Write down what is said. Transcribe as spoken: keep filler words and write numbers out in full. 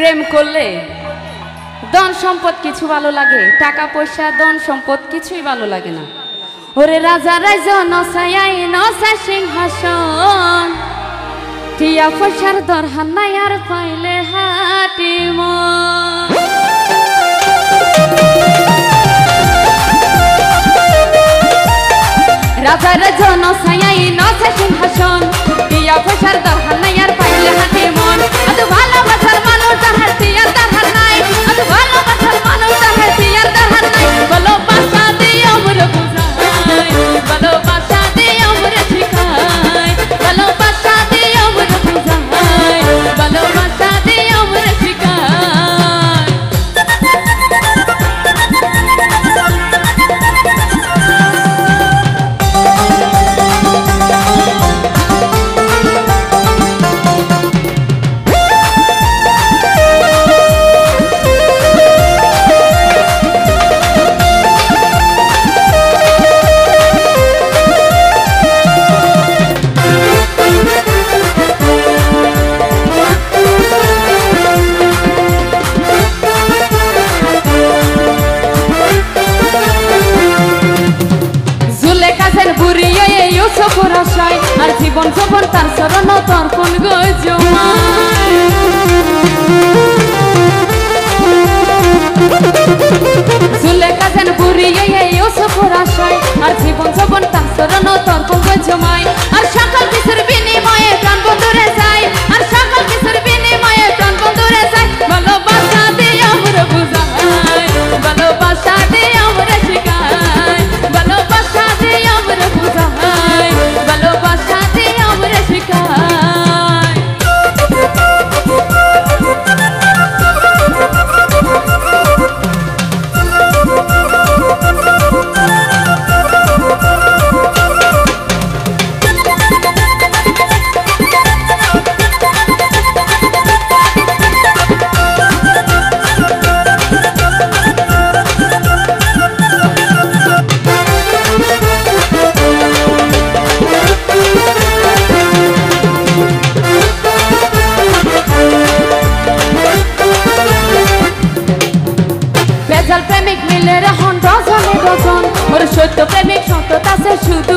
প্রেম করলে ধন সম্পদ কিছু ভালো লাগে, টাকা পয়সা ধন সম্পদ কিছুই ভালো লাগে না। ওরে রাজা রাইজ নসাই নসা সিংহাসন, টিয়া পয়সার দরহান নাই আর পাইলে হাটি মন। রাজা রাইজ নসাই নসা সিংহাসন, টিয়া পয়সার দরহান নাই আর পাইলে হাটি মন। আজ ভালোবাসার মানুষ তাহার টিয়ার দরহান নাই, আজ ভালোবাসার মানুষ তাহার টিয়ার দরহান নাই। ভালোবাসা দিয়ে আমরা বুঝাই, ভালোবাসা দিয়ে আমরা শিখাই, ভালোবাসা দিয়ে আমরা বুঝাই, ভালোবাসা দিয়ে আমরা শিখাই। আর জীবন যৌবন তার চরণ তর্পণ গজমায়। জুলেখা যেন বুড়িয়ে ইউসুফের আশায়, আর জীবন যৌবন তার চরণ তর্পণ গজমায়। আর সকল কিছুর বিনিময়ে প্রাণ বন্ধুরে যায়, আর সকল কিছুর বিনিময়ে প্রাণ বন্ধুরে যায়। ভালোবাসা দিয়ে আমরা বুঝাই, ভালোবাসা দিয়ে আমরা শিখাই, ভালোবাসা দিয়ে আমরা বুঝাই, ভালোবাসা দিয়ে আমরা শিখাই। প্রেমিক মিলে রহন ডজনে ডজন, ওর সত্য প্রেমিক সততা সে শুধু